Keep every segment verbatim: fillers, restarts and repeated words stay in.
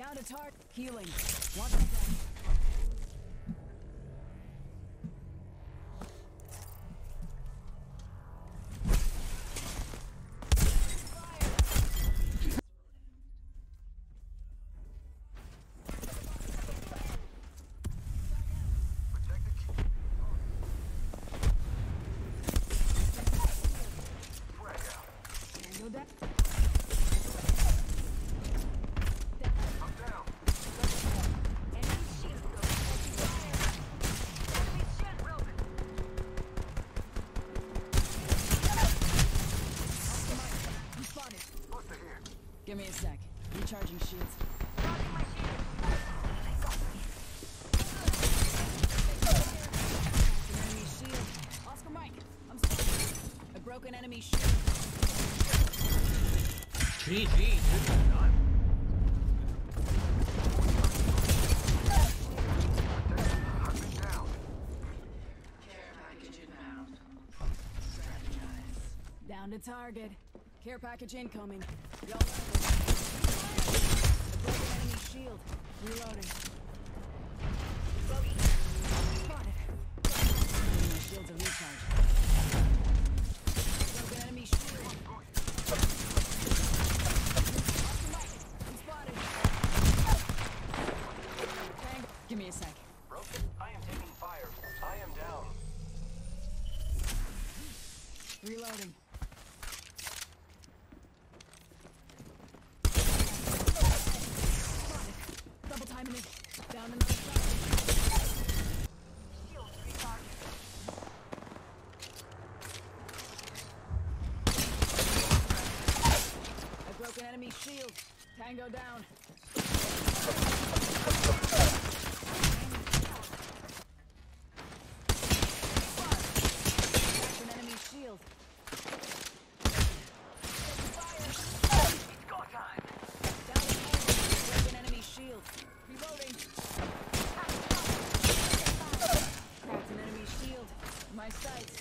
Down to target. Healing. Watch out. Give me a sec. Recharging shields. Enemy shield. Oscar Mike, I'm sorry. A broken enemy shield. G G, dude. Done. Down to target. Care package incoming. Go. Enemy shield. Reloading. Spotted. My shields are recharged. Broken enemy shield. I'm spotted. Bang. Give me a sec. Broken? I am taking fire. I am down. Reloading. Double timing it. Down another side. Shield recharging. A broken enemy shield. Tango down. Broken enemy shield. Shield. Reloading. Cracked an enemy shield. My sights.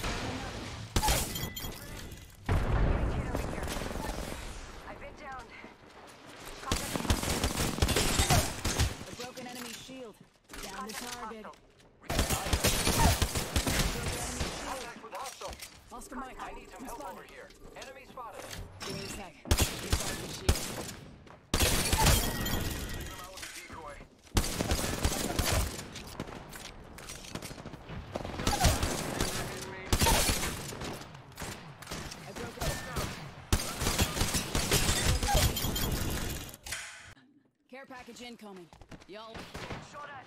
I've been down. A broken enemy shield. Down to target. Oscar Mike, I need some help spotted. over here. Enemy spotted. Give me a sec. Recharge the shield. Care package incoming. Y'all. Shot at.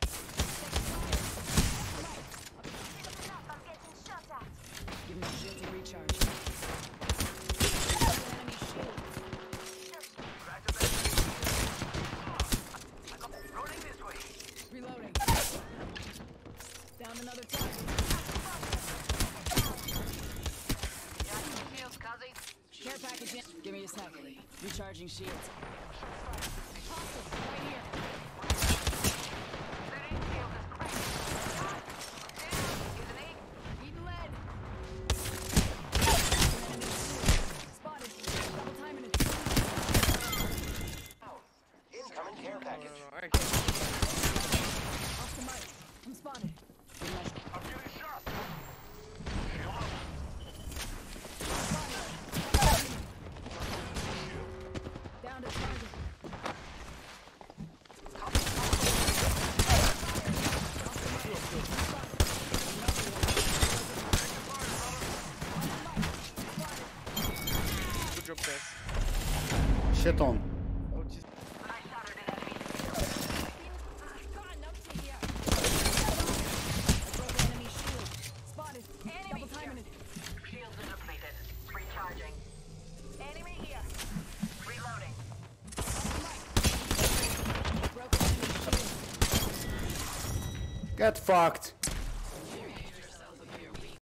I'm getting shot at. Give me a shield to recharge. Enemy shield. Running this way. Reloading. Down another target. Shields, Kazi. Care package in. Give me a sec. Recharging shields. Right here. Eating lead. Spotted. Double timing it. Incoming care package. Oscar Mike, I'm spotted. I'm getting shot. Down to target. Good job, guys. Shit on. Oh, jeez. Shields are depleted. Recharging. Enemy here. Reloading. Get fucked.